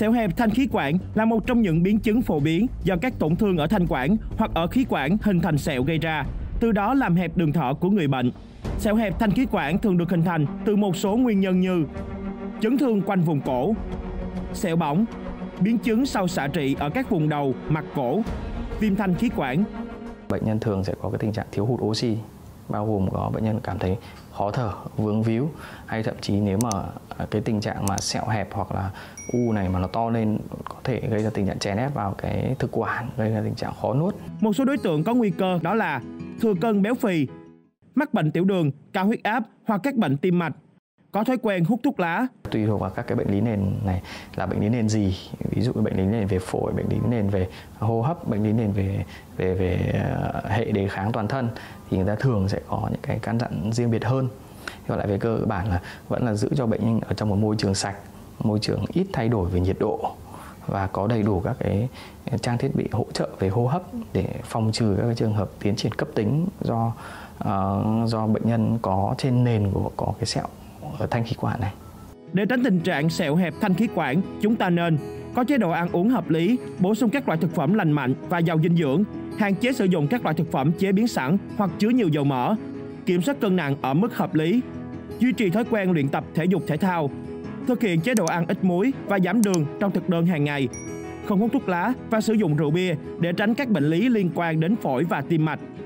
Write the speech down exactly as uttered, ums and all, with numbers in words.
Sẹo hẹp thanh khí quản là một trong những biến chứng phổ biến do các tổn thương ở thanh quản hoặc ở khí quản hình thành sẹo gây ra, từ đó làm hẹp đường thở của người bệnh. Sẹo hẹp thanh khí quản thường được hình thành từ một số nguyên nhân như chấn thương quanh vùng cổ, sẹo bỏng, biến chứng sau xạ trị ở các vùng đầu, mặt cổ, viêm thanh khí quản. Bệnh nhân thường sẽ có cái tình trạng thiếu hụt oxy, bao gồm có bệnh nhân cảm thấy khó thở, vướng víu, hay thậm chí nếu mà cái tình trạng mà sẹo hẹp hoặc là u này mà nó to lên có thể gây ra tình trạng chèn ép vào cái thực quản, gây ra tình trạng khó nuốt. Một số đối tượng có nguy cơ đó là thừa cân béo phì, mắc bệnh tiểu đường, cao huyết áp hoặc các bệnh tim mạch, có thói quen hút thuốc lá. Tùy thuộc vào các cái bệnh lý nền này là bệnh lý nền gì, ví dụ bệnh lý nền về phổi, bệnh lý nền về hô hấp, bệnh lý nền về về về hệ đề kháng toàn thân thì người ta thường sẽ có những cái căn dặn riêng biệt hơn. Còn lại về cơ bản là vẫn là giữ cho bệnh nhân ở trong một môi trường sạch, môi trường ít thay đổi về nhiệt độ và có đầy đủ các cái trang thiết bị hỗ trợ về hô hấp để phòng trừ các cái trường hợp tiến triển cấp tính do uh, do bệnh nhân có trên nền của có cái sẹo ở thanh khí quản này. Để tránh tình trạng sẹo hẹp thanh khí quản, chúng ta nên có chế độ ăn uống hợp lý, bổ sung các loại thực phẩm lành mạnh và giàu dinh dưỡng, hạn chế sử dụng các loại thực phẩm chế biến sẵn hoặc chứa nhiều dầu mỡ, kiểm soát cân nặng ở mức hợp lý, duy trì thói quen luyện tập thể dục thể thao, thực hiện chế độ ăn ít muối và giảm đường trong thực đơn hàng ngày, không hút thuốc lá và sử dụng rượu bia để tránh các bệnh lý liên quan đến phổi và tim mạch.